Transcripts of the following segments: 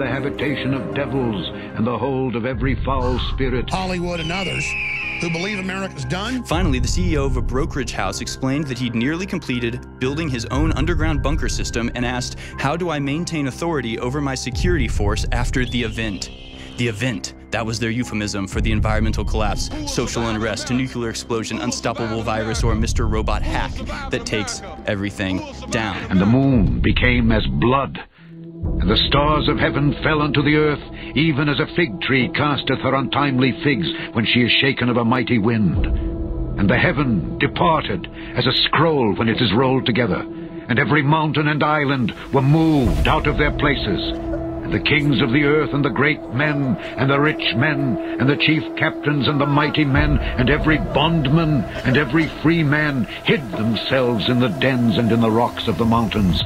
the habitation of devils and the hold of every foul spirit. Hollywood and others who believe America's done. Finally, the CEO of a brokerage house explained that he'd nearly completed building his own underground bunker system and asked, "How do I maintain authority over my security force after the event?" The event, that was their euphemism for the environmental collapse, social unrest, a nuclear explosion, unstoppable virus, or Mr. Robot hack that takes everything down. And the moon became as blood, and the stars of heaven fell unto the earth, even as a fig tree casteth her untimely figs when she is shaken of a mighty wind. And the heaven departed as a scroll when it is rolled together, and every mountain and island were moved out of their places. And the kings of the earth, and the great men, and the rich men, and the chief captains, and the mighty men, and every bondman, and every free man, hid themselves in the dens and in the rocks of the mountains.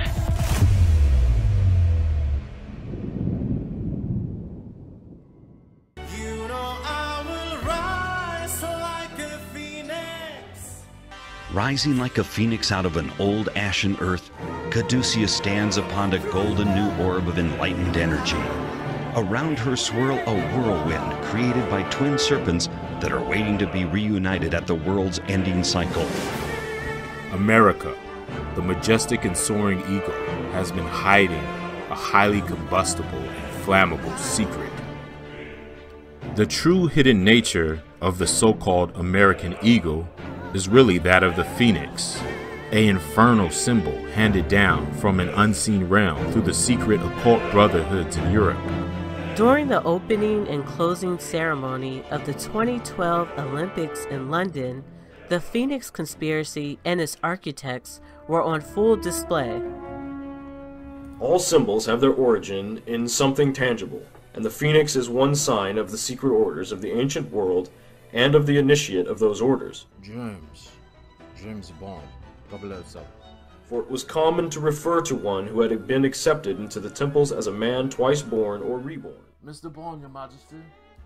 Rising like a phoenix out of an old ashen earth, Caduceus stands upon a golden new orb of enlightened energy. Around her swirl a whirlwind created by twin serpents that are waiting to be reunited at the world's ending cycle. America, the majestic and soaring eagle, has been hiding a highly combustible and flammable secret. The true hidden nature of the so-called American eagle is really that of the phoenix, an infernal symbol handed down from an unseen realm through the secret occult brotherhoods in Europe. During the opening and closing ceremony of the 2012 Olympics in London, the Phoenix conspiracy and its architects were on full display. All symbols have their origin in something tangible, and the phoenix is one sign of the secret orders of the ancient world and of the initiate of those orders. James Bond, 007. For it was common to refer to one who had been accepted into the temples as a man twice born or reborn. Mr. Bond, Your Majesty.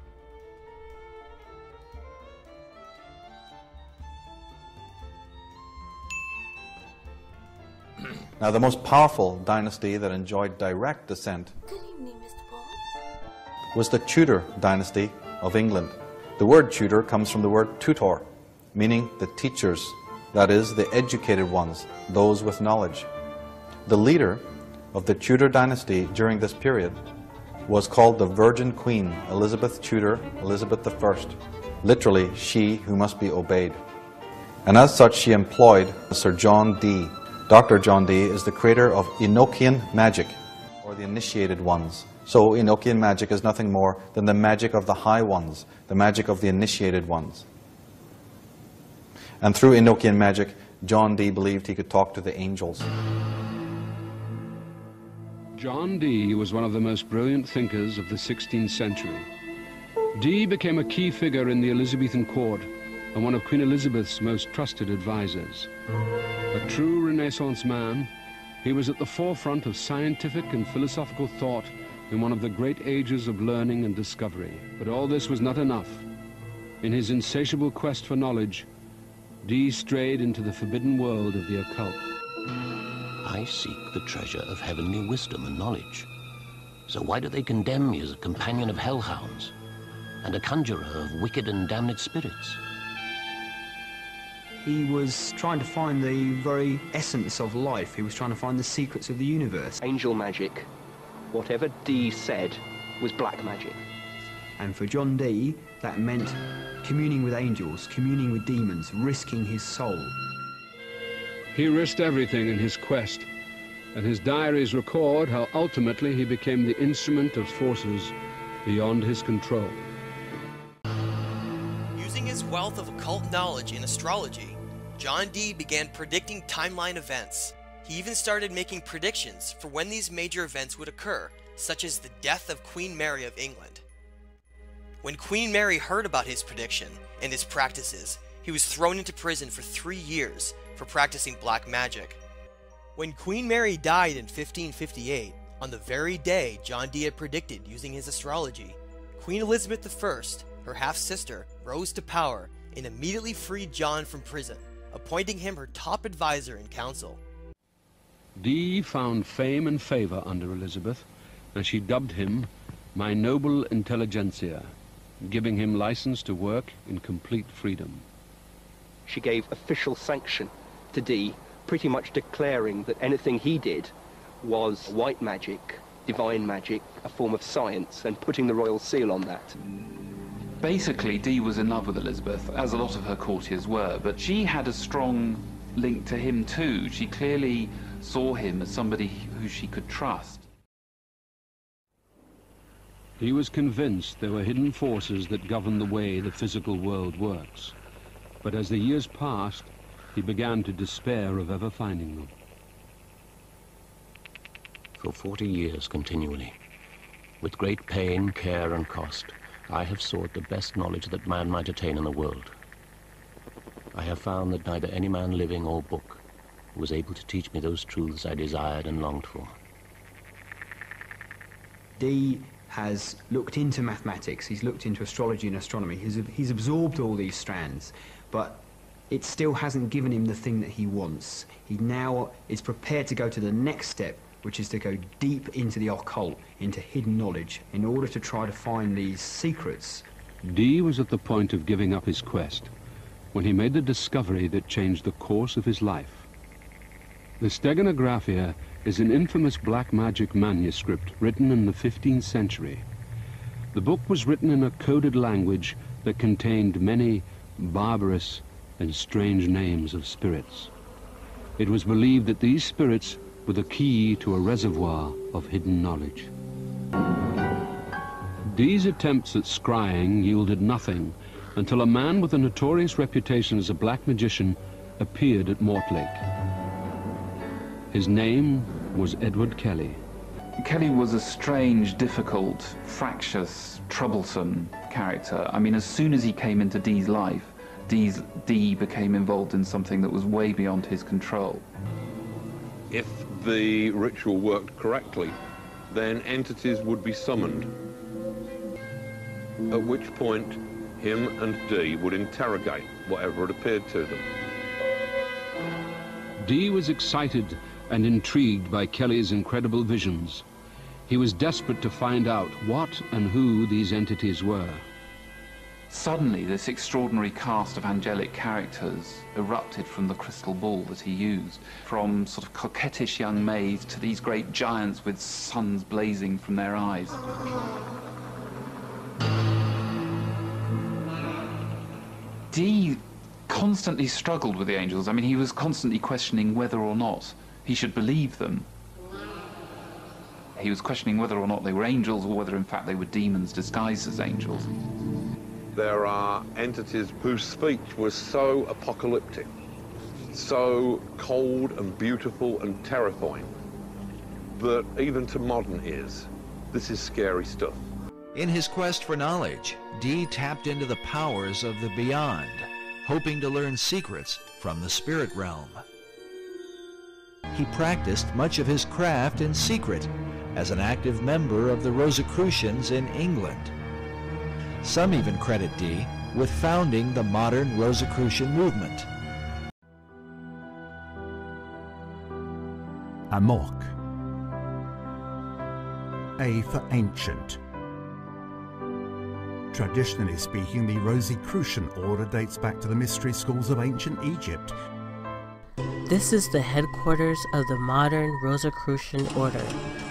Now, the most powerful dynasty that enjoyed direct descent was the Tudor dynasty of England. The word Tudor comes from the word tutor, meaning the teachers, that is, the educated ones, those with knowledge. The leader of the Tudor dynasty during this period was called the Virgin Queen, Elizabeth Tudor, Elizabeth I, literally, she who must be obeyed. And as such, she employed Sir John Dee. Dr. John Dee is the creator of Enochian magic, or the initiated ones. So Enochian magic is nothing more than the magic of the high ones, the magic of the initiated ones. And through Enochian magic, John Dee believed he could talk to the angels. John Dee was one of the most brilliant thinkers of the 16th century. Dee became a key figure in the Elizabethan court and one of Queen Elizabeth's most trusted advisors. A true Renaissance man, he was at the forefront of scientific and philosophical thought in one of the great ages of learning and discovery. But all this was not enough. In his insatiable quest for knowledge, Dee strayed into the forbidden world of the occult. I seek the treasure of heavenly wisdom and knowledge. So why do they condemn me as a companion of hellhounds and a conjurer of wicked and damned spirits? He was trying to find the very essence of life. He was trying to find the secrets of the universe. Angel magic. Whatever Dee said was black magic. And for John Dee, that meant communing with angels, communing with demons, risking his soul. He risked everything in his quest, and his diaries record how ultimately he became the instrument of forces beyond his control. Using his wealth of occult knowledge in astrology, John Dee began predicting timeline events. He even started making predictions for when these major events would occur, such as the death of Queen Mary of England. When Queen Mary heard about his prediction and his practices, he was thrown into prison for 3 years for practicing black magic. When Queen Mary died in 1558, on the very day John Dee had predicted using his astrology, Queen Elizabeth I, her half-sister, rose to power and immediately freed John from prison, appointing him her top advisor in council. Dee found fame and favor under Elizabeth, and she dubbed him my noble intelligentsia, giving him license to work in complete freedom. She gave official sanction to Dee, pretty much declaring that anything he did was white magic, divine magic, a form of science, and putting the royal seal on that. Basically, Dee was in love with Elizabeth, as a lot of her courtiers were, but she had a strong link to him too. She clearly saw him as somebody who she could trust. He was convinced there were hidden forces that govern the way the physical world works. But as the years passed, he began to despair of ever finding them. For 40 years continually, with great pain, care, and cost, I have sought the best knowledge that man might attain in the world. I have found that neither any man living or book was able to teach me those truths I desired and longed for. Dee has looked into mathematics, he's looked into astrology and astronomy, he's absorbed all these strands, but it still hasn't given him the thing that he wants. He now is prepared to go to the next step, which is to go deep into the occult, into hidden knowledge, in order to try to find these secrets. Dee was at the point of giving up his quest when he made the discovery that changed the course of his life. The Steganographia is an infamous black magic manuscript written in the 15th century. The book was written in a coded language that contained many barbarous and strange names of spirits. It was believed that these spirits were the key to a reservoir of hidden knowledge. Dee's attempts at scrying yielded nothing until a man with a notorious reputation as a black magician appeared at Mortlake. His name was Edward Kelley. Kelley was a strange, difficult, fractious, troublesome character. I mean, as soon as he came into Dee's life, Dee became involved in something that was way beyond his control. If the ritual worked correctly, then entities would be summoned, at which point him and Dee would interrogate whatever had appeared to them. Dee was excited and intrigued by Kelley's incredible visions. He was desperate to find out what and who these entities were. Suddenly, this extraordinary cast of angelic characters erupted from the crystal ball that he used, from sort of coquettish young maids to these great giants with suns blazing from their eyes. Dee constantly struggled with the angels. I mean, he was constantly questioning whether or not he should believe them. He was questioning whether or not they were angels or whether in fact they were demons disguised as angels. There are entities whose speech was so apocalyptic, so cold and beautiful and terrifying, that even to modern ears, this is scary stuff. In his quest for knowledge, Dee tapped into the powers of the beyond, hoping to learn secrets from the spirit realm. He practiced much of his craft in secret as an active member of the Rosicrucians in England. Some even credit Dee with founding the modern Rosicrucian movement. Amok. A for ancient. Traditionally speaking, the Rosicrucian order dates back to the mystery schools of ancient Egypt. This is the headquarters of the modern Rosicrucian order.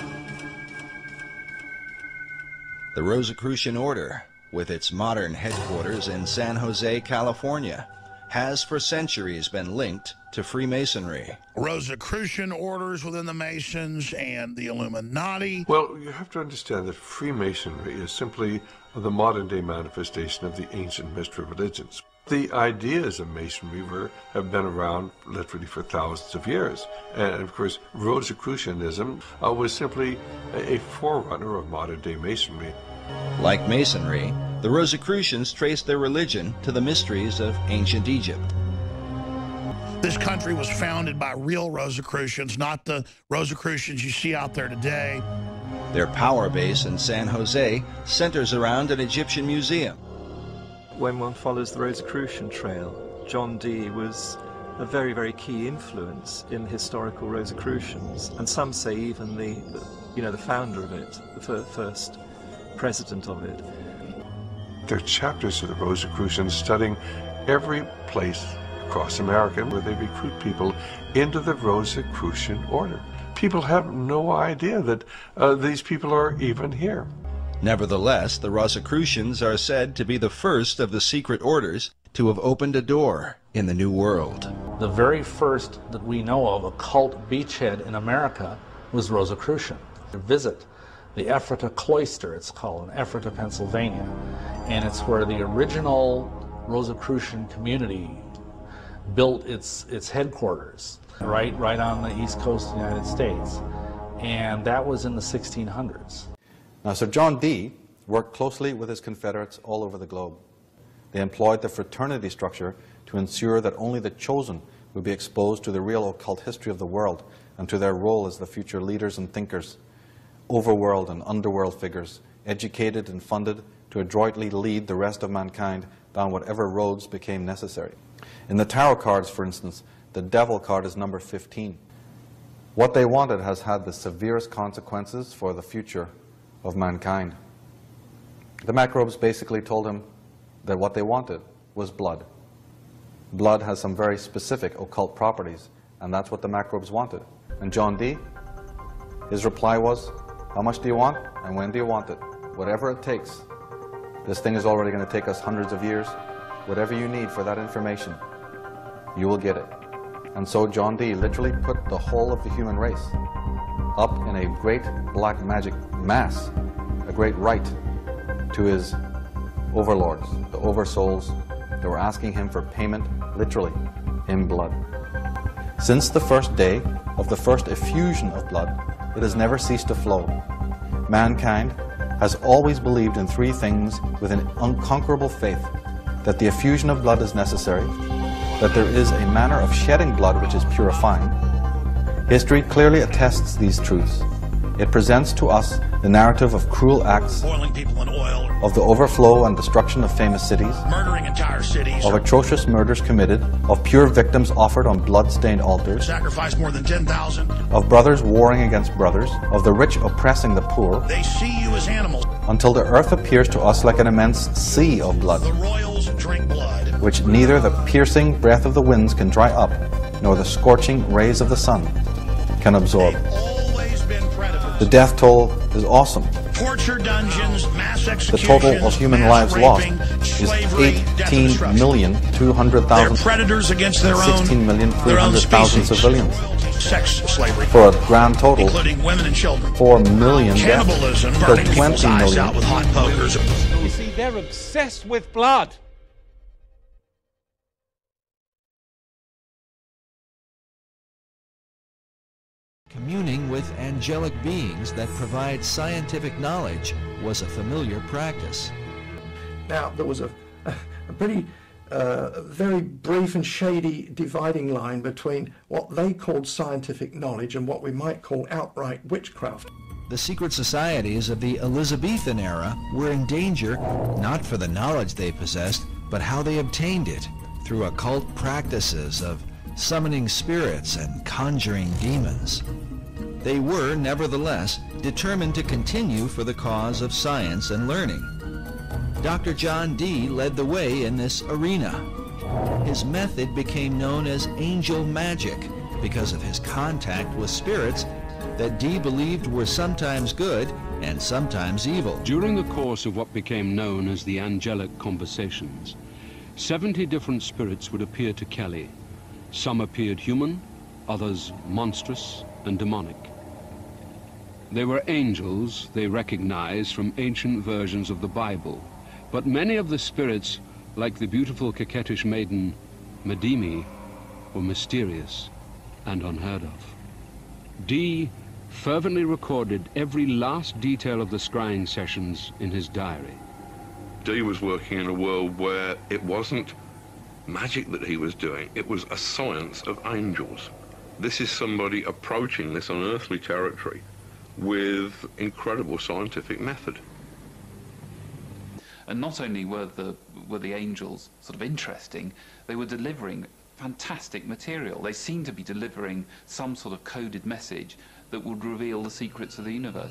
The Rosicrucian order, with its modern headquarters in San Jose, California, has for centuries been linked to Freemasonry. Rosicrucian orders within the Masons and the Illuminati. Well, you have to understand that Freemasonry is simply the modern-day manifestation of the ancient mystery religions. The ideas of Masonry have been around literally for thousands of years. And of course, Rosicrucianism was simply a forerunner of modern-day Masonry. Like Masonry, the Rosicrucians traced their religion to the mysteries of ancient Egypt. This country was founded by real Rosicrucians, not the Rosicrucians you see out there today. Their power base in San Jose centers around an Egyptian museum. When one follows the Rosicrucian trail, John Dee was a very, very key influence in historical Rosicrucians, and some say even the you know, the founder of it, the first president of it. There are chapters of the Rosicrucians studying every place across America where they recruit people into the Rosicrucian order. People have no idea that these people are even here. Nevertheless, the Rosicrucians are said to be the first of the secret orders to have opened a door in the New World. The very first that we know of occult beachhead in America was Rosicrucian. To visit the Ephrata Cloister, it's called, in Ephrata, Pennsylvania, and it's where the original Rosicrucian community built its headquarters, right on the east coast of the United States, and that was in the 1600s. Now, Sir John Dee worked closely with his confederates all over the globe. They employed the fraternity structure to ensure that only the chosen would be exposed to the real occult history of the world and to their role as the future leaders and thinkers, overworld and underworld figures, educated and funded to adroitly lead the rest of mankind down whatever roads became necessary. In the tarot cards, for instance, the devil card is number 15. What they wanted has had the severest consequences for the future of mankind. The microbes basically told him that what they wanted was blood. Blood has some very specific occult properties, and that's what the microbes wanted. And John Dee, his reply was, how much do you want and when do you want it? Whatever it takes. This thing is already going to take us hundreds of years. Whatever you need for that information, you will get it. And so John Dee literally put the whole of the human race up in a great black magic mass, a great rite to his overlords, the oversouls that were asking him for payment, literally, in blood. Since the first day of the first effusion of blood, it has never ceased to flow. Mankind has always believed in three things with an unconquerable faith: that the effusion of blood is necessary, that there is a manner of shedding blood which is purifying. History clearly attests these truths. It presents to us the narrative of cruel acts, boiling people in oil, of the overflow and destruction of famous cities, murdering entire cities, of atrocious murders committed, of pure victims offered on blood-stained altars, sacrificed more than 10,000, of brothers warring against brothers, of the rich oppressing the poor. They see you as animals. Until the earth appears to us like an immense sea of blood, The royals drink blood, which neither the piercing breath of the winds can dry up, nor the scorching rays of the sun can absorb. The death toll is awesome. Torture dungeons, mass executions, The total of human lives lost is slavery, 18,200,000. They're predators against their own 16,300,000 civilians. Sex slavery, For a grand total, including women and children. 4 million deaths Cannibalism, per burning 20 people's eyes million. out with hot pokers. You see, they're obsessed with blood. Communing with angelic beings that provide scientific knowledge was a familiar practice. Now, there was a pretty very brief and shady dividing line between what they called scientific knowledge and what we might call outright witchcraft. The secret societies of the Elizabethan era were in danger not for the knowledge they possessed, but how they obtained it, through occult practices of summoning spirits and conjuring demons. They were, nevertheless, determined to continue for the cause of science and learning. Dr. John Dee led the way in this arena. His method became known as angel magic because of his contact with spirits that Dee believed were sometimes good and sometimes evil. During the course of what became known as the angelic conversations, 70 different spirits would appear to Kelley. Some appeared human, others monstrous and demonic. They were angels they recognized from ancient versions of the Bible, but many of the spirits, like the beautiful coquettish maiden Madimi, were mysterious and unheard of. Dee fervently recorded every last detail of the scrying sessions in his diary. Dee was working in a world where it wasn't magic that he was doing, it was a science of angels. This is somebody approaching this unearthly territory with incredible scientific method. And not only were the angels sort of interesting, they were delivering fantastic material. They seemed to be delivering some sort of coded message that would reveal the secrets of the universe.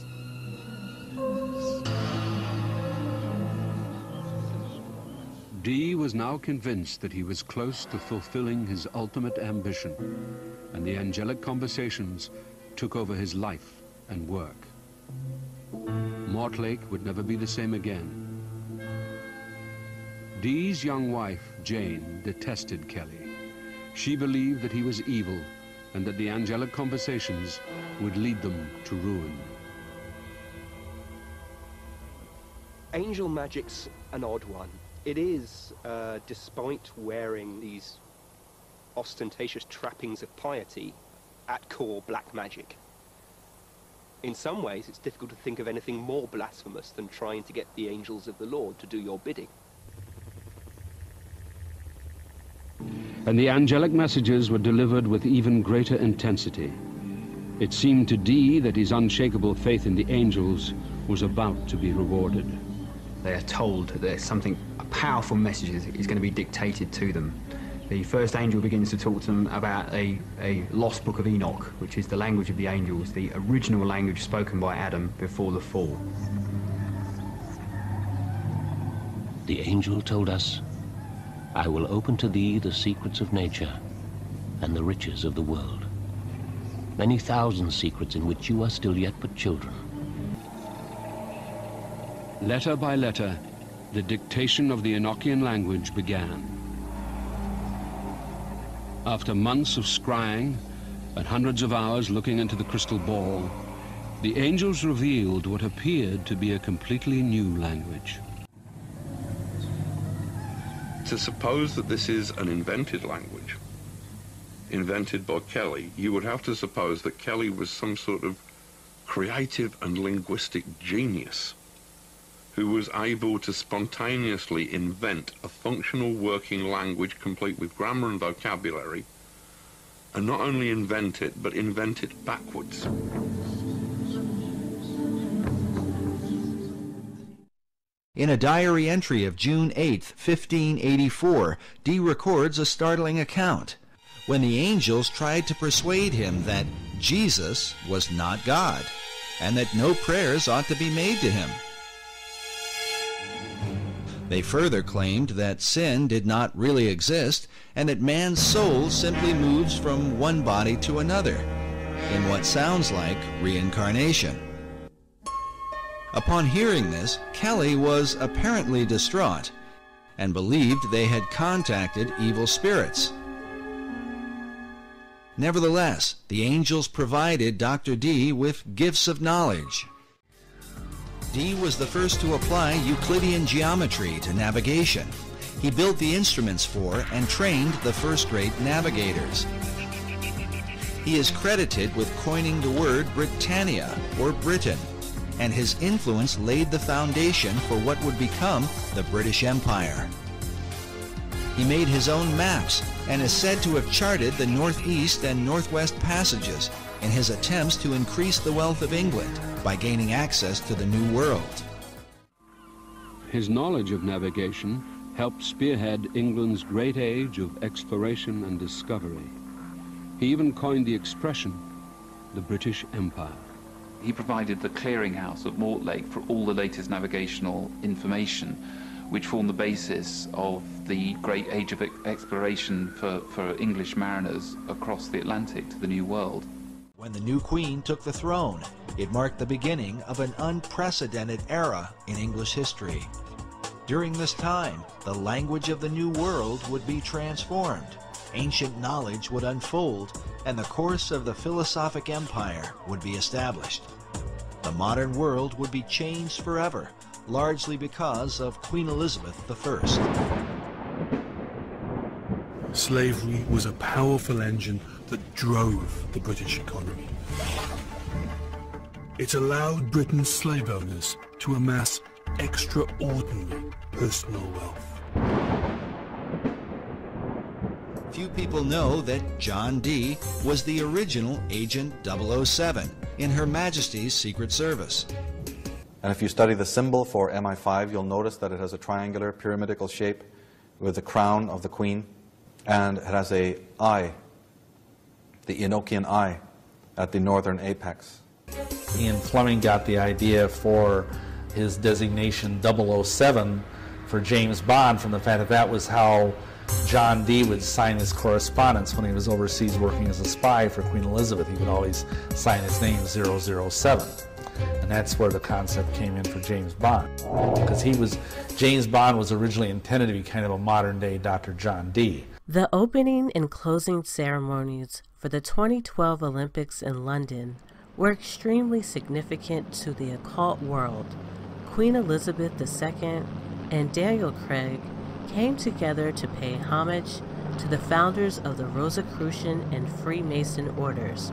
Dee was now convinced that he was close to fulfilling his ultimate ambition, and the angelic conversations took over his life and work. Mortlake would never be the same again. Dee's young wife, Jane, detested Kelley. She believed that he was evil and that the angelic conversations would lead them to ruin. Angel magic's an odd one. It is, despite wearing these ostentatious trappings of piety, at core black magic. In some ways, it's difficult to think of anything more blasphemous than trying to get the angels of the Lord to do your bidding. And the angelic messages were delivered with even greater intensity. It seemed to Dee that his unshakable faith in the angels was about to be rewarded. They are told that there's something, a powerful message is going to be dictated to them. The first angel begins to talk to them about a lost book of Enoch, which is the language of the angels, the original language spoken by Adam before the fall. The angel told us, "I will open to thee the secrets of nature and the riches of the world. Many thousand secrets in which you are still yet but children." Letter by letter, the dictation of the Enochian language began. After months of scrying and hundreds of hours looking into the crystal ball, the angels revealed what appeared to be a completely new language. To suppose that this is an invented language, invented by Kelley, you would have to suppose that Kelley was some sort of creative and linguistic genius who was able to spontaneously invent a functional working language complete with grammar and vocabulary, and not only invent it, but invent it backwards. In a diary entry of June 8, 1584, Dee records a startling account when the angels tried to persuade him that Jesus was not God and that no prayers ought to be made to him. They further claimed that sin did not really exist and that man's soul simply moves from one body to another, in what sounds like reincarnation. Upon hearing this, Kelley was apparently distraught and believed they had contacted evil spirits. Nevertheless, the angels provided Dr. Dee with gifts of knowledge. Dee was the first to apply Euclidean geometry to navigation. He built the instruments for and trained the first great navigators. He is credited with coining the word Britannia, or Britain, and his influence laid the foundation for what would become the British Empire. He made his own maps and is said to have charted the northeast and northwest passages in his attempts to increase the wealth of England by gaining access to the New World. His knowledge of navigation helped spearhead England's great age of exploration and discovery. He even coined the expression, the British Empire. He provided the clearinghouse at Mortlake for all the latest navigational information, which formed the basis of the great age of exploration for English mariners across the Atlantic to the New World. When the new queen took the throne, it marked the beginning of an unprecedented era in English history. During this time, the language of the New World would be transformed, ancient knowledge would unfold, and the course of the philosophic empire would be established. The modern world would be changed forever, largely because of Queen Elizabeth I. Slavery was a powerful engine that drove the British economy. It allowed Britain's slave owners to amass extraordinary personal wealth. Few people know that John Dee was the original Agent 007 in Her Majesty's Secret Service. And if you study the symbol for MI5, you'll notice that it has a triangular pyramidical shape with the crown of the Queen, and it has an eye, the Enochian eye, at the northern apex. Ian Fleming got the idea for his designation 007 for James Bond from the fact that that was how John Dee would sign his correspondence when he was overseas working as a spy for Queen Elizabeth. He would always sign his name 007. And that's where the concept came in for James Bond. Because James Bond was originally intended to be kind of a modern-day Dr. John Dee. The opening and closing ceremonies for the 2012 Olympics in London were extremely significant to the occult world. Queen Elizabeth II and Daniel Craig came together to pay homage to the founders of the Rosicrucian and Freemason orders.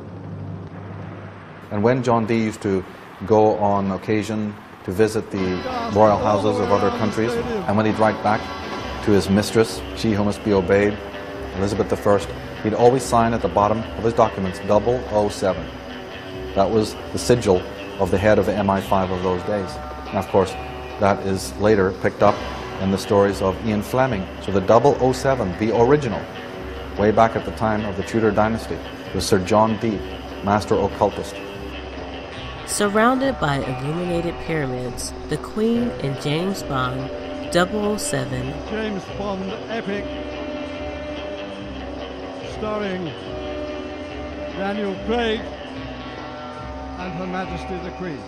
And when John Dee used to go on occasion to visit the royal houses of other countries, and when he'd write back to his mistress, she who must be obeyed, Elizabeth I, he'd always sign at the bottom of his documents 007. That was the sigil of the head of the MI5 of those days. And of course, that is later picked up in the stories of Ian Fleming. So the 007, the original, way back at the time of the Tudor dynasty, was Sir John Dee, master occultist. Surrounded by illuminated pyramids, the Queen and James Bond 007 James Bond epic starring Daniel Craig and Her Majesty the Queen.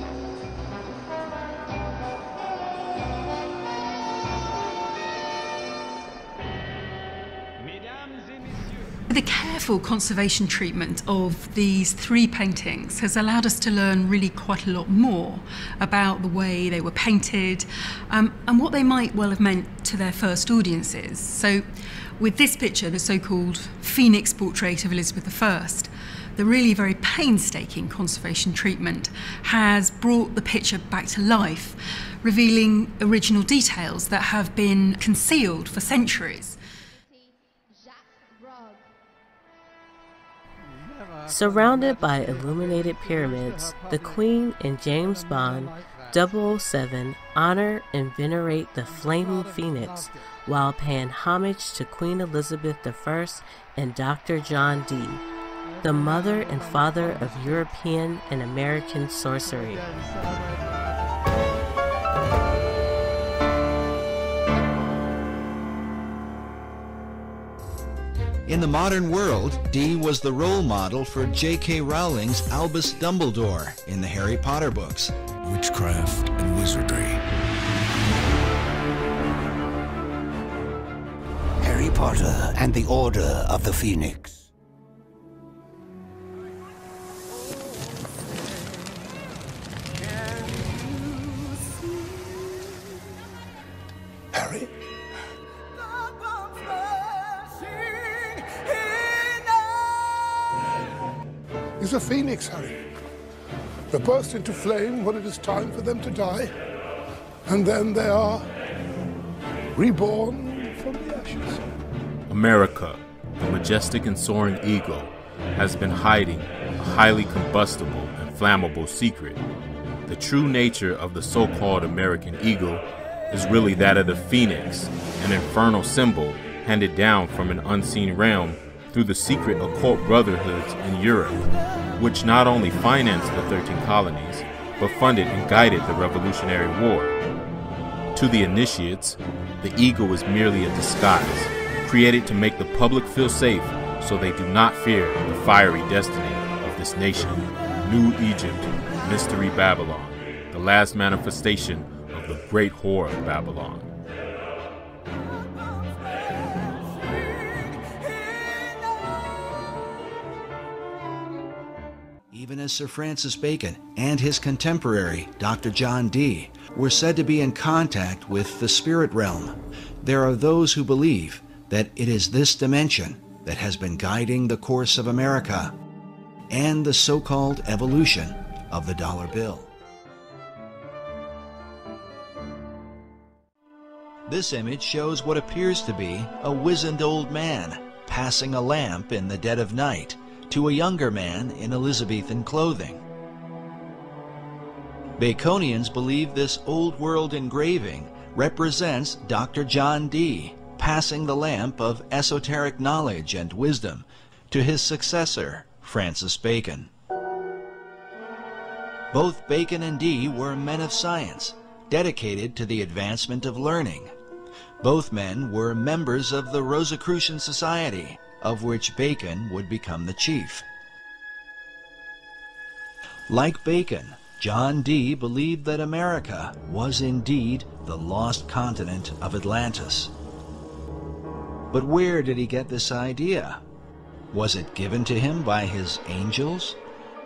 The careful conservation treatment of these three paintings has allowed us to learn really quite a lot more about the way they were painted and what they might well have meant to their first audiences. So with this picture, the so-called Phoenix portrait of Elizabeth I, the really very painstaking conservation treatment has brought the picture back to life, revealing original details that have been concealed for centuries. Surrounded by illuminated pyramids, the Queen and James Bond 007 honor and venerate the flaming phoenix while paying homage to Queen Elizabeth I and Dr. John Dee, the mother and father of European and American sorcery. In the modern world, Dee was the role model for J.K. Rowling's Albus Dumbledore in the Harry Potter books. Witchcraft and wizardry. Harry Potter and the Order of the Phoenix. Harry? Is a phoenix, Harry. They burst into flame when it is time for them to die, and then they are reborn from the ashes. America, the majestic and soaring eagle, has been hiding a highly combustible and flammable secret. The true nature of the so-called American eagle is really that of the phoenix, an infernal symbol handed down from an unseen realm through the secret occult brotherhoods in Europe, which not only financed the 13 colonies, but funded and guided the Revolutionary War. To the initiates, the eagle is merely a disguise, created to make the public feel safe so they do not fear the fiery destiny of this nation. New Egypt, Mystery Babylon, the last manifestation of the great whore of Babylon. Even as Sir Francis Bacon and his contemporary, Dr. John Dee, were said to be in contact with the spirit realm, there are those who believe that it is this dimension that has been guiding the course of America and the so-called evolution of the dollar bill. This image shows what appears to be a wizened old man passing a lamp in the dead of night to a younger man in Elizabethan clothing. Baconians believe this old world engraving represents Dr. John Dee passing the lamp of esoteric knowledge and wisdom to his successor, Francis Bacon. Both Bacon and Dee were men of science, dedicated to the advancement of learning. Both men were members of the Rosicrucian Society, of which Bacon would become the chief. Like Bacon, John Dee believed that America was indeed the lost continent of Atlantis. But where did he get this idea? Was it given to him by his angels?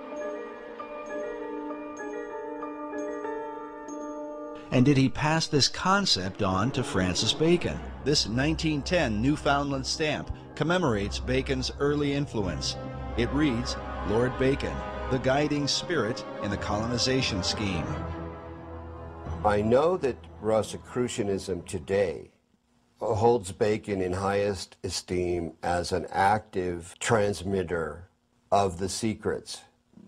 And did he pass this concept on to Francis Bacon? This 1910 Newfoundland stamp commemorates Bacon's early influence. It reads, Lord Bacon, the guiding spirit in the colonization scheme. I know that Rosicrucianism today holds Bacon in highest esteem as an active transmitter of the secrets.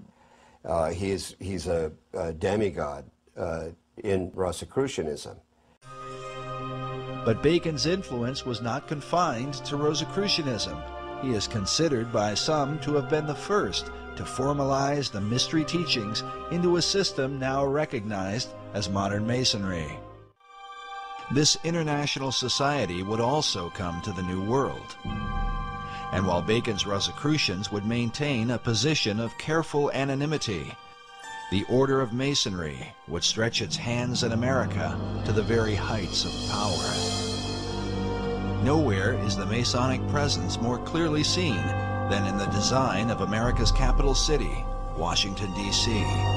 He's a demigod in Rosicrucianism. But Bacon's influence was not confined to Rosicrucianism. He is considered by some to have been the first to formalize the mystery teachings into a system now recognized as modern Masonry. This international society would also come to the New World. And while Bacon's Rosicrucians would maintain a position of careful anonymity, the Order of Masonry would stretch its hands in America to the very heights of power. Nowhere is the Masonic presence more clearly seen than in the design of America's capital city, Washington, D.C.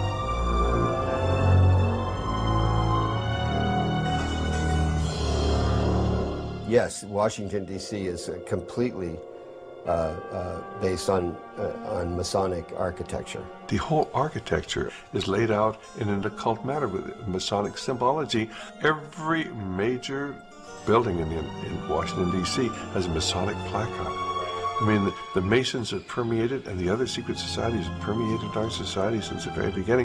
Yes, Washington, D.C. is completely based on Masonic architecture. The whole architecture is laid out in an occult manner with Masonic symbology. Every major building in Washington, D.C. has a Masonic placard. I mean, the Masons have permeated, and the other secret societies have permeated our society since the very beginning.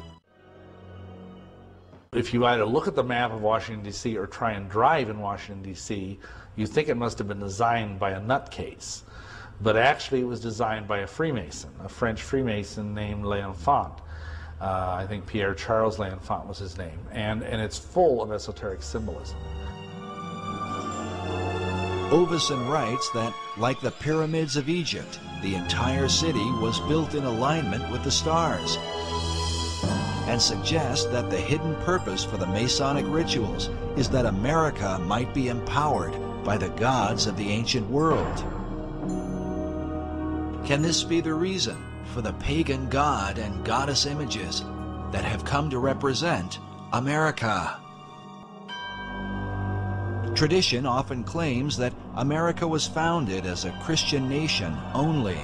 If you either look at the map of Washington, D.C. or try and drive in Washington, D.C., you think it must have been designed by a nutcase. But actually it was designed by a Freemason, a French Freemason named L'Enfant. I think Pierre Charles L'Enfant was his name. And it's full of esoteric symbolism. Ovison writes that, like the pyramids of Egypt, the entire city was built in alignment with the stars, and suggests that the hidden purpose for the Masonic rituals is that America might be empowered by the gods of the ancient world. Can this be the reason for the pagan god and goddess images that have come to represent America? Tradition often claims that America was founded as a Christian nation only.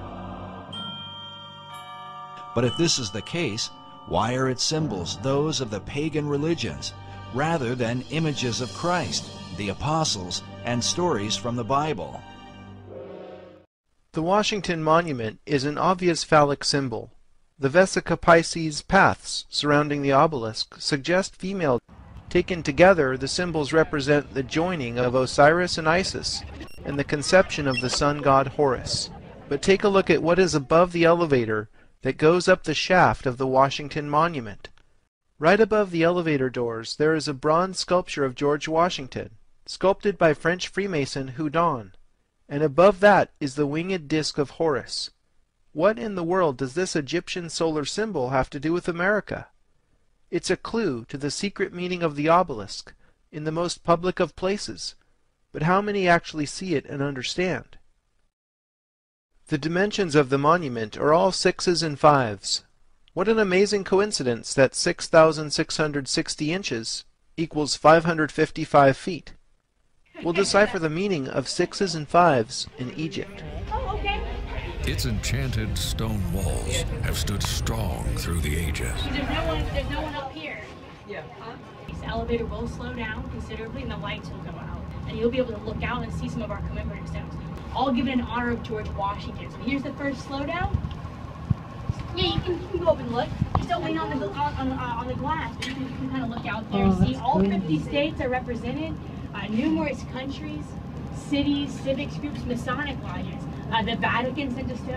But if this is the case, why are its symbols those of the pagan religions rather than images of Christ, the apostles, and stories from the Bible? The Washington Monument is an obvious phallic symbol. The Vesica Pisces paths surrounding the obelisk suggest female. Taken together, the symbols represent the joining of Osiris and Isis and the conception of the sun god Horus. But take a look at what is above the elevator that goes up the shaft of the Washington Monument. Right above the elevator doors there is a bronze sculpture of George Washington, sculpted by French Freemason Houdon, and above that is the winged disc of Horus. What in the world does this Egyptian solar symbol have to do with America? It's a clue to the secret meaning of the obelisk, in the most public of places, but how many actually see it and understand? The dimensions of the monument are all 6s and 5s. What an amazing coincidence that 6,660 inches equals 555 feet. We'll decipher the meaning of 6s and 5s in Egypt. Its enchanted stone walls have stood strong through the ages. There's no one up here. Yeah. This elevator will slow down considerably and the lights will go out. And you'll be able to look out and see some of our commemorative stones. All given in honor of George Washington. So here's the first slowdown. Yeah, you can go up and look. Just don't lean on the glass. But you can kind of look out there. See, all 50 states are represented. Numerous countries, cities, civics groups, Masonic lodges. The Vatican sent a stone.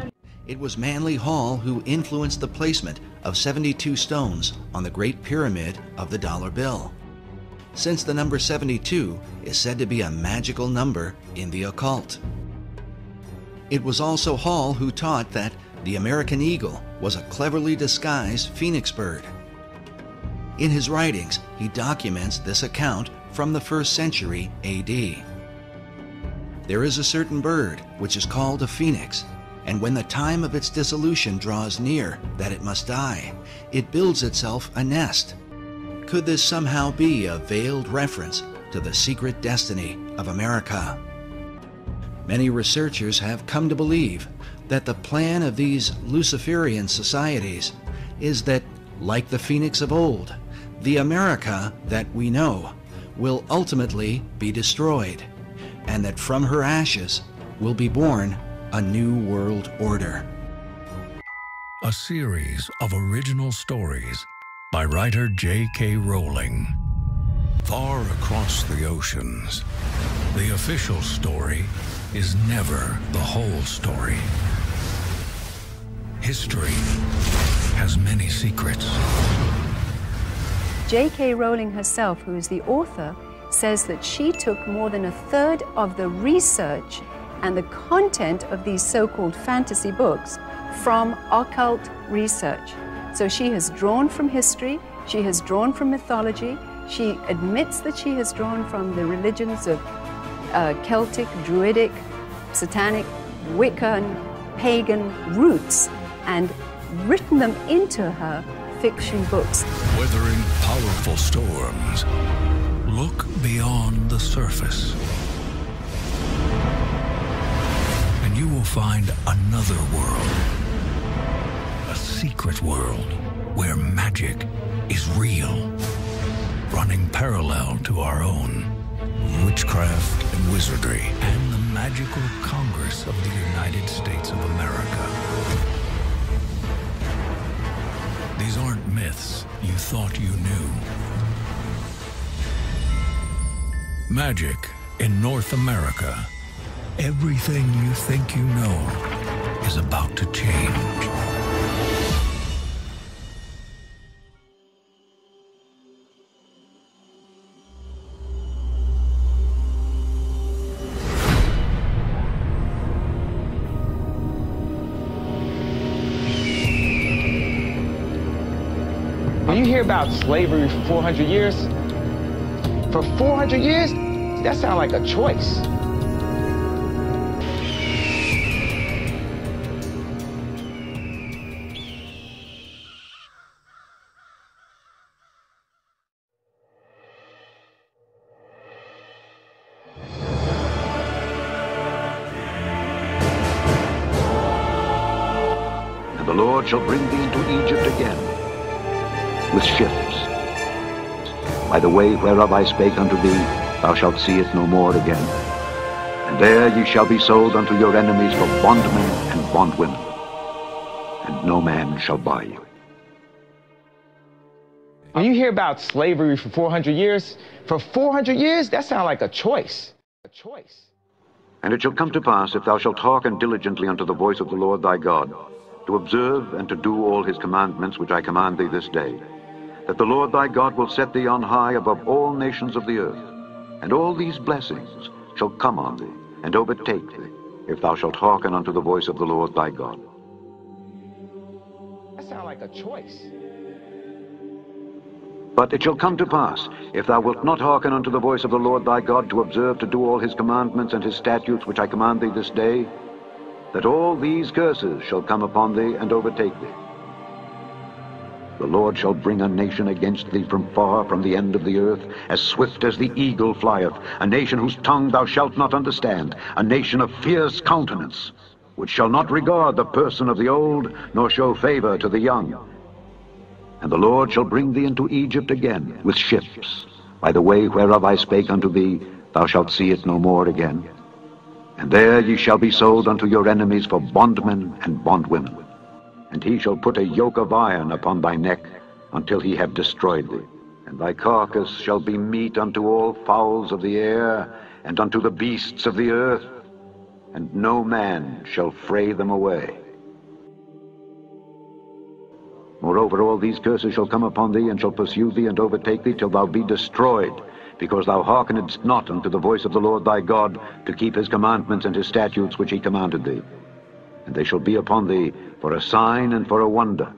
It was Manly Hall who influenced the placement of 72 stones on the Great Pyramid of the dollar bill, since the number 72 is said to be a magical number in the occult. It was also Hall who taught that the American eagle was a cleverly disguised phoenix bird. In his writings, he documents this account from the 1st century AD. There is a certain bird which is called a phoenix, and when the time of its dissolution draws near that it must die, it builds itself a nest. Could this somehow be a veiled reference to the secret destiny of America? Many researchers have come to believe that the plan of these Luciferian societies is that, like the phoenix of old, the America that we know will ultimately be destroyed, and that from her ashes will be born a new world order. A series of original stories by writer J.K. Rowling. Far across the oceans, the official story is never the whole story. History has many secrets. J.K. Rowling herself, who is the author, says that she took more than 1/3 of the research and the content of these so-called fantasy books from occult research. So she has drawn from history, she has drawn from mythology, she admits that she has drawn from the religions of Celtic, Druidic, Satanic, Wiccan, pagan roots, and written them into her fiction books. Weathering powerful storms, look beyond the surface, and you will find another world, a secret world where magic is real, running parallel to our own. Witchcraft and wizardry, and the magical Congress of the United States of America. These aren't myths you thought you knew. Magic in North America. Everything you think you know is about to change. When you hear about slavery for 400 years, for 400 years, that sounds like a choice. And the Lord shall bring thee into Egypt again, with ships. By the way whereof I spake unto thee, thou shalt see it no more again. And there ye shall be sold unto your enemies for bondmen and bondwomen, and no man shall buy you. When you hear about slavery for 400 years, for 400 years, that sounds like a choice. A choice. And it shall come to pass, if thou shalt hearken diligently unto the voice of the Lord thy God, to observe and to do all his commandments which I command thee this day, that the Lord thy God will set thee on high above all nations of the earth, and all these blessings shall come on thee, and overtake thee, if thou shalt hearken unto the voice of the Lord thy God. That sounds like a choice. But it shall come to pass, if thou wilt not hearken unto the voice of the Lord thy God, to observe to do all his commandments and his statutes which I command thee this day, that all these curses shall come upon thee and overtake thee. The Lord shall bring a nation against thee from far from the end of the earth, as swift as the eagle flieth, a nation whose tongue thou shalt not understand, a nation of fierce countenance, which shall not regard the person of the old, nor show favor to the young. And the Lord shall bring thee into Egypt again with ships. By the way whereof I spake unto thee, thou shalt see it no more again. And there ye shall be sold unto your enemies for bondmen and bondwomen. And he shall put a yoke of iron upon thy neck until he have destroyed thee. And thy carcass shall be meat unto all fowls of the air, and unto the beasts of the earth, and no man shall fray them away. Moreover, all these curses shall come upon thee, and shall pursue thee, and overtake thee, till thou be destroyed, because thou hearkenedst not unto the voice of the Lord thy God, to keep his commandments and his statutes which he commanded thee. And they shall be upon thee for a sign and for a wonder.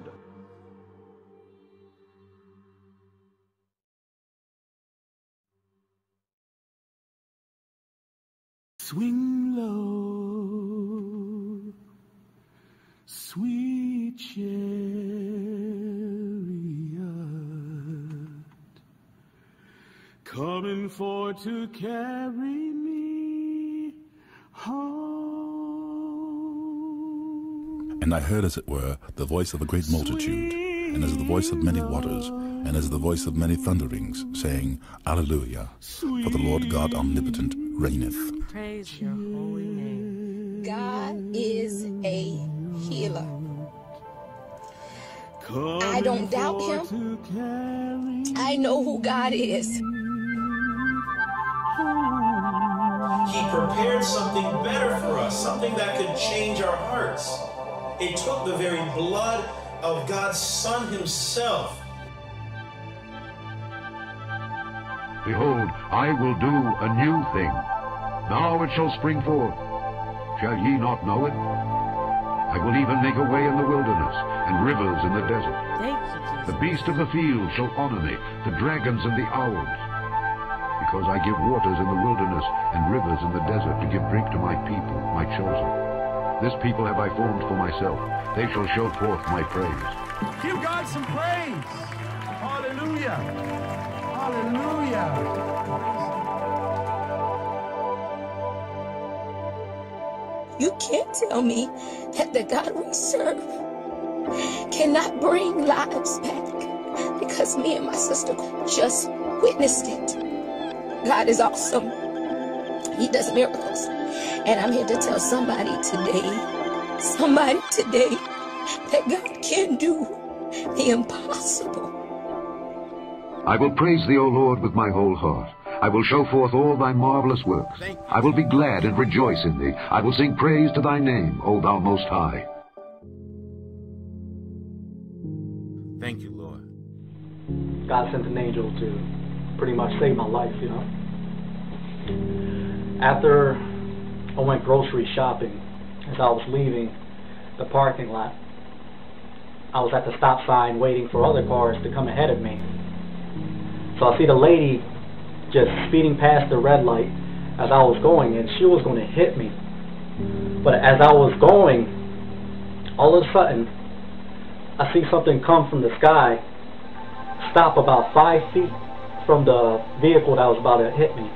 Swing low, sweet chariot, coming for to carry me home. And I heard, as it were, the voice of a great multitude, and as the voice of many waters, and as the voice of many thunderings, saying, Alleluia, for the Lord God omnipotent reigneth. Praise your holy name. God is a healer. I don't doubt him. I know who God is. He prepared something better for us, something that could change our hearts. It took the very blood of God's Son himself. Behold, I will do a new thing. Now it shall spring forth. Shall ye not know it? I will even make a way in the wilderness, and rivers in the desert. The beast of the field shall honor me, the dragons and the owls. Because I give waters in the wilderness, and rivers in the desert, to give drink to my people, my chosen. This people have I formed for myself. They shall show forth my praise. Give God some praise. Hallelujah. Hallelujah. You can't tell me that the God we serve cannot bring lives back, because me and my sister just witnessed it. God is awesome. He does miracles. And I'm here to tell somebody today, that God can do the impossible. I will praise thee, O Lord, with my whole heart. I will show forth all thy marvelous works. I will be glad and rejoice in thee. I will sing praise to thy name, O thou Most High. Thank you, Lord. God sent an angel to pretty much save my life, you know. After I went grocery shopping, as I was leaving the parking lot, I was at the stop sign waiting for other cars to come ahead of me. So I see the lady just speeding past the red light as I was going, and she was going to hit me. But as I was going, all of a sudden, I see something come from the sky, stop about 5 feet from the vehicle that was about to hit me.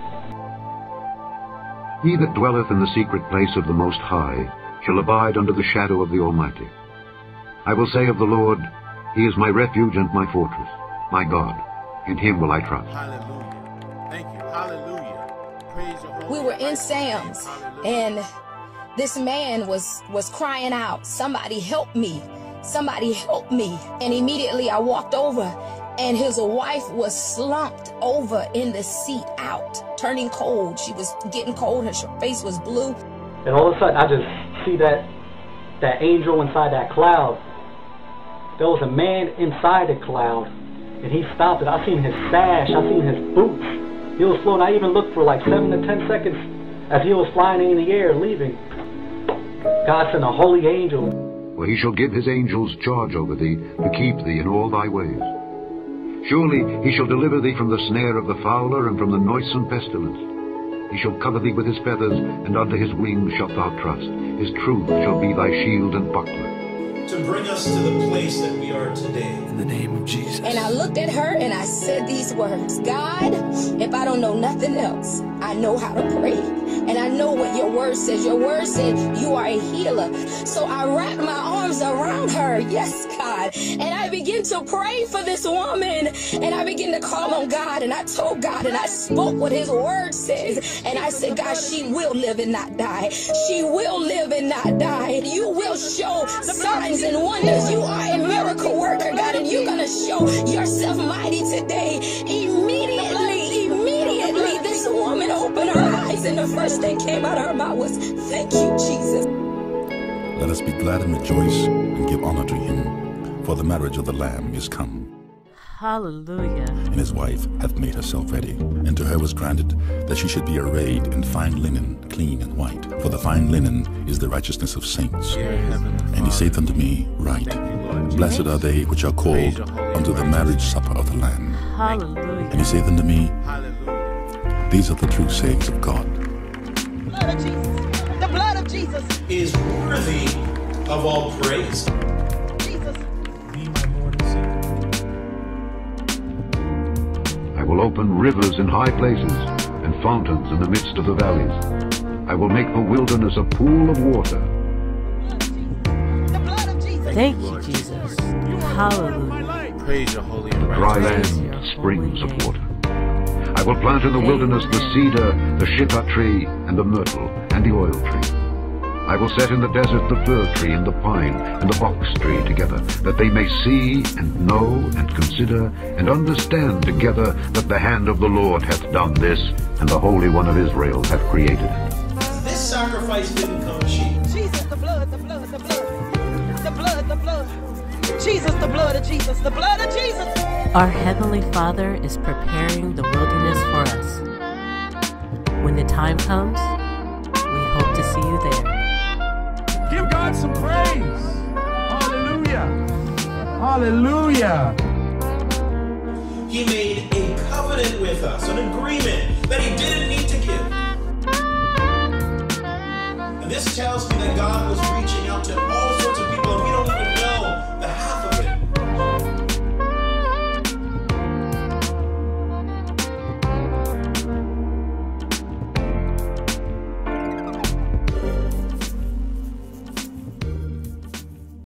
He that dwelleth in the secret place of the Most High shall abide under the shadow of the Almighty. I will say of the Lord, He is my refuge and my fortress, my God. In him will I trust. Hallelujah. Thank you. Hallelujah. Praise your holy We were in Sam's, and this man was crying out, somebody help me. Somebody help me. And immediately I walked over, and his wife was slumped over in the seat out, turning cold. She was getting cold. Her face was blue. And all of a sudden, I just see that angel inside that cloud. There was a man inside the cloud, and he stopped it. I seen his sash. I seen his boots. He was floating. I even looked for like 7 to 10 seconds as he was flying in the air, leaving. God sent a holy angel. For he shall give his angels charge over thee, to keep thee in all thy ways. Surely he shall deliver thee from the snare of the fowler, and from the noisome pestilence. He shall cover thee with his feathers, and under his wings shalt thou trust. His truth shall be thy shield and buckler. To bring us to the place that we are today. In the name of Jesus. And I looked at her and I said these words, God, if I don't know nothing else, I know how to pray. And I know what your word says. Your word said you are a healer. So I wrapped my arms around her. Yes, God. And I began to pray for this woman. And I began to call on God. And I told God and I spoke what his word says. And I said, God, she will live and not die. She will live and not die. You will show signs and wonders. You are a miracle worker, God. And you're going to show yourself mighty today. Immediately, this woman opened her eyes, and the first thing came out of her mouth was, thank you, Jesus. Let us be glad and rejoice and give honor to him. for the marriage of the Lamb is come. Hallelujah. And his wife hath made herself ready. And to her was granted that she should be arrayed in fine linen, clean and white. For the fine linen is the righteousness of saints. And he saith unto me, Write, Blessed are they which are called unto the marriage supper of the Lamb. Hallelujah. And he saith unto me, These are the true sayings of God. Blood of Jesus. The blood of Jesus is worthy of all praise. Jesus. Be my Lord and Savior. I will open rivers in high places and fountains in the midst of the valleys. I will make the wilderness a pool of water. Thank you, Jesus. Hallelujah. Praise your holy The dry land, springs of water. I will plant in the wilderness the cedar, the shittah tree, and the myrtle, and the oil tree. I will set in the desert the fir tree and the pine and the box tree together, that they may see and know and consider and understand together that the hand of the Lord hath done this, and the Holy One of Israel hath created it. This sacrifice didn't come cheap. Jesus, the blood, the blood, the blood. The blood, the blood. Jesus, the blood of Jesus, the blood of Jesus. Our Heavenly Father is preparing the wilderness for us. When the time comes, we hope to see you there. Give God some praise. Hallelujah. Hallelujah. He made a covenant with us, an agreement that he didn't need to give. And this tells me that God was reaching out to